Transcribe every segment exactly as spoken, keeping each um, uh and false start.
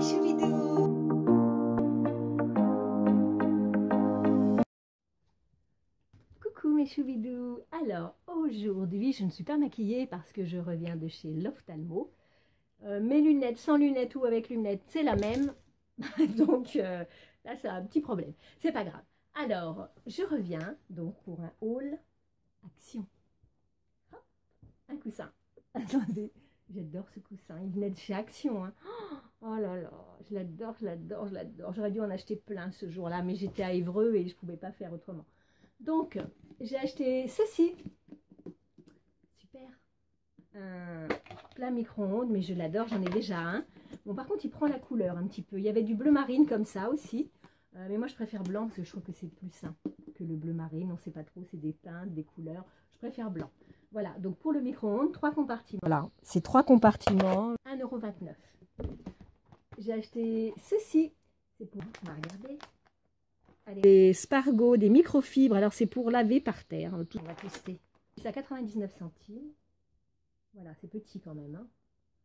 choubidous. Coucou mes choubidous. Alors aujourd'hui je ne suis pas maquillée parce que je reviens de chez l'ophtalmo. Euh, mes lunettes sans lunettes ou avec lunettes c'est la même. Donc euh, là c'est un petit problème. C'est pas grave. Alors je reviens donc pour un haul action. Hop, un coussin. Attendez. J'adore ce coussin, il venait de chez Action. Hein. Oh là là, je l'adore, je l'adore, je l'adore. J'aurais dû en acheter plein ce jour-là, mais j'étais à Évreux et je ne pouvais pas faire autrement. Donc, j'ai acheté ceci. Super. Un plat micro-ondes, mais je l'adore, j'en ai déjà un. Bon, par contre, il prend la couleur un petit peu. Il y avait du bleu marine comme ça aussi. Euh, mais moi, je préfère blanc parce que je trouve que c'est plus sain que le bleu marine. On ne sait pas trop, c'est des teintes, des couleurs. Je préfère blanc. Voilà, donc pour le micro-ondes, trois compartiments. Voilà, c'est trois compartiments, un euro vingt-neuf. J'ai acheté ceci, c'est pour, on va regarder, allez, des Spargo, des microfibres, alors c'est pour laver par terre, on va tester. C'est à quatre-vingt-dix-neuf centimes, voilà, c'est petit quand même. Hein.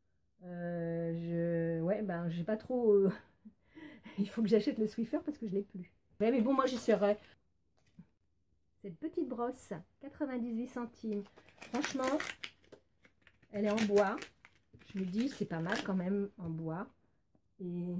Euh, je, ouais, ben, j'ai pas trop, euh... il faut que j'achète le Swiffer parce que je l'ai plus. Ouais, mais bon, moi j'essaierai. Cette petite brosse, quatre-vingt-dix-huit centimes. Franchement, elle est en bois. Je me dis, c'est pas mal quand même en bois. Et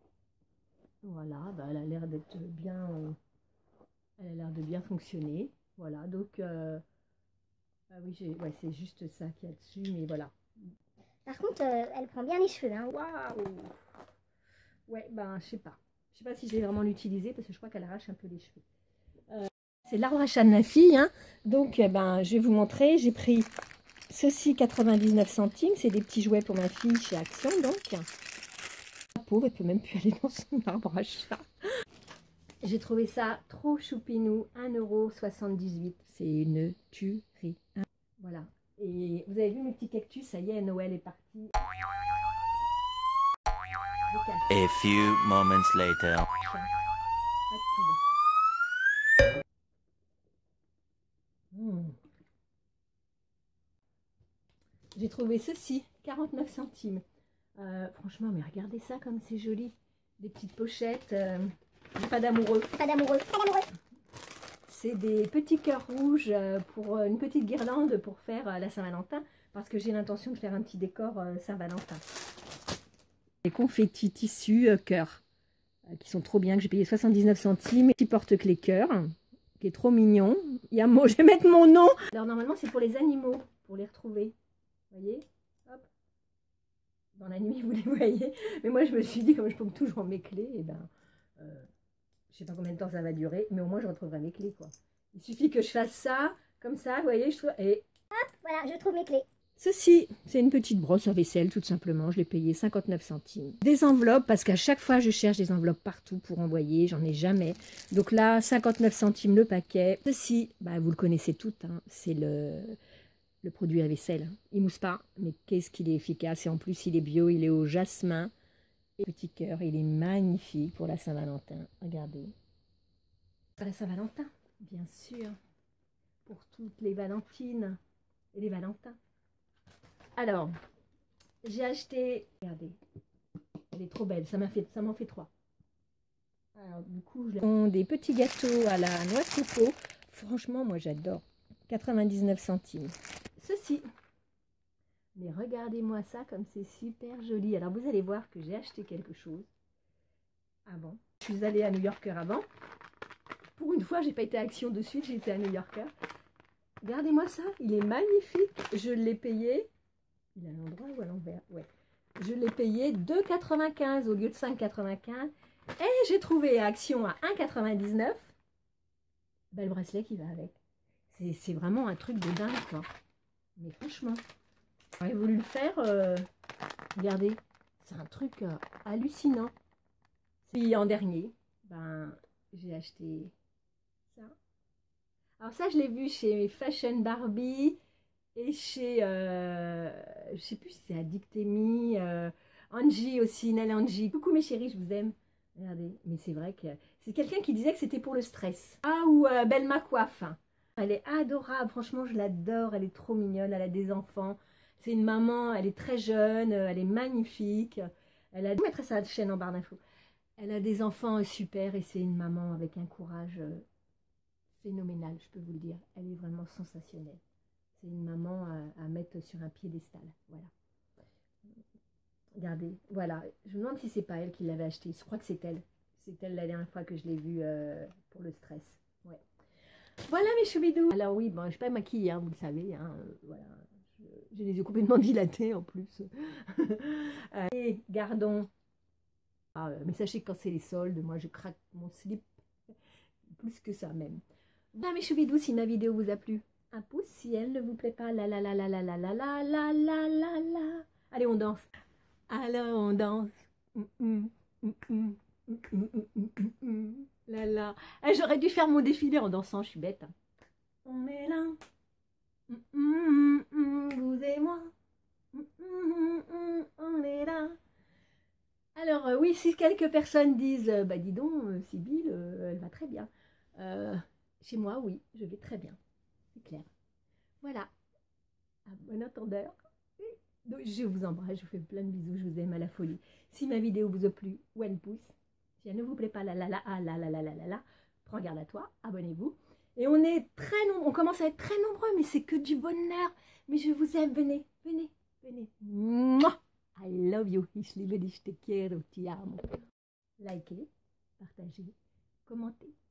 voilà, bah, elle a l'air d'être bien, euh, elle a l'air de bien fonctionner. Voilà, donc, euh, ah oui, ouais, c'est juste ça qu'il y a dessus, mais voilà. Par contre, euh, elle prend bien les cheveux. Hein. Waouh! Ouais, ben, je sais pas. Je sais pas si je vais vraiment l'utiliser parce que je crois qu'elle arrache un peu les cheveux. Euh, c'est l'arbre à chat de ma fille, hein. Donc, eh ben, je vais vous montrer. J'ai pris ceci quatre-vingt-dix-neuf centimes. C'est des petits jouets pour ma fille chez Action, donc. La pauvre, elle peut même plus aller dans son arbre à chat. J'ai trouvé ça trop choupinou, un euro soixante-dix-huit. C'est une tuerie. Voilà. Et vous avez vu mes petits cactus, ça y est, Noël est parti. A few moments later. Mmh. J'ai trouvé ceci, quarante-neuf centimes. Euh, franchement, mais regardez ça comme c'est joli. Des petites pochettes. Euh, pas d'amoureux. Pas d'amoureux. Pas d'amoureux. C'est des petits cœurs rouges pour une petite guirlande pour faire la Saint-Valentin. Parce que j'ai l'intention de faire un petit décor Saint-Valentin. Les confettis tissus euh, cœur. Qui sont trop bien, que j'ai payé soixante-dix-neuf centimes. Petit porte-clés cœur, qui est trop mignon. Il y a mot, je vais mettre mon nom. Alors normalement c'est pour les animaux, pour les retrouver. Vous voyez, hop. Dans la nuit vous les voyez. Mais moi je me suis dit, comme je peux toujours mes clés, et ben, euh, je sais pas combien de temps ça va durer, mais au moins je retrouverai mes clés quoi. Il suffit que je fasse ça, comme ça, vous voyez, je trouve. Et hop, voilà, je trouve mes clés. Ceci, c'est une petite brosse à vaisselle, tout simplement. Je l'ai payé cinquante-neuf centimes. Des enveloppes, parce qu'à chaque fois, je cherche des enveloppes partout pour envoyer. J'en ai jamais. Donc là, cinquante-neuf centimes le paquet. Ceci, bah, vous le connaissez toutes. Hein, c'est le, le produit à vaisselle. Il mousse pas, mais qu'est-ce qu'il est efficace. Et en plus, il est bio, il est au jasmin. Et petit cœur, il est magnifique pour la Saint-Valentin. Regardez. Pour la Saint-Valentin, bien sûr. Pour toutes les Valentines et les Valentins. Alors, j'ai acheté, regardez, elle est trop belle, ça m'a fait, ça m'en fait trois. Alors, du coup, je des petits gâteaux à la noix de coco. Franchement, moi j'adore. quatre-vingt-dix-neuf centimes. Ceci. Mais regardez-moi ça comme c'est super joli. Alors, vous allez voir que j'ai acheté quelque chose avant. Je suis allée à New Yorker avant. Pour une fois, j'ai pas été à Action de suite, j'ai été à New Yorker. Regardez-moi ça, il est magnifique. Je l'ai payé. Il est à l'endroit ou à l'envers? Ouais. Je l'ai payé deux quatre-vingt-quinze au lieu de cinq quatre-vingt-quinze. Et j'ai trouvé Action à un quatre-vingt-dix-neuf. Ben, le bracelet qui va avec. C'est vraiment un truc de dingue, quoi. Mais franchement, j'aurais voulu le faire. Euh, regardez, c'est un truc euh, hallucinant. Puis en dernier, ben, j'ai acheté ça. Alors ça, je l'ai vu chez Fashion Barbie. Et chez, euh, je sais plus si c'est Addictemi, euh, Angie aussi, Nell Angie. Coucou mes chéris, je vous aime. Regardez, mais c'est vrai que c'est quelqu'un qui disait que c'était pour le stress. Ah, ou euh, Belma Coiffe. Elle est adorable, franchement, je l'adore. Elle est trop mignonne, elle a des enfants. C'est une maman, elle est très jeune, elle est magnifique. Elle a... Je mettrai sa chaîne en barre d'infos. Elle a des enfants super et c'est une maman avec un courage phénoménal, je peux vous le dire. Elle est vraiment sensationnelle. C'est une maman à, à mettre sur un piédestal. Voilà. Regardez, voilà. Je me demande si c'est pas elle qui l'avait acheté. Je crois que c'est elle. C'est elle la dernière fois que je l'ai vue euh, pour le stress. Ouais. Voilà mes choubidous. Alors oui, bon, je ne suis pas maquillée, hein, vous le savez. Hein, euh, voilà. J'ai les yeux complètement dilatés en plus. Et gardons. Ah, mais sachez que quand c'est les soldes, moi je craque mon slip. Plus que ça même. Bien mes choubidous, si ma vidéo vous a plu, un pouce. Si elle ne vous plaît pas, la la la la la la la la la la la la. Allez, on danse. Alors on danse. Mm -mm, mm -mm, mm -mm, mm -mm, mm. Là là. Eh, j'aurais dû faire mon défilé en dansant, je suis bête. On est là. Mm -mm, mm, vous et moi. Mm -mm, mm, on est là. Alors euh, oui, si quelques personnes disent, euh, bah dis donc, euh, Sybille, euh, elle va très bien. Euh, chez moi, oui, je vais très bien. C'est clair. Voilà. À bon entendeur. Donc, je vous embrasse, je vous fais plein de bisous, je vous aime à la folie. Si ma vidéo vous a plu, one pouce. Si elle ne vous plaît pas, la la la ah, la la la la la la, prends garde à toi, abonnez-vous. Et on est très nombreux, on commence à être très nombreux, mais c'est que du bonheur. Mais je vous aime, venez, venez, venez. Mouah, I love you, ich liebe dich, te quiero, ti amo. Likez, partagez, commentez.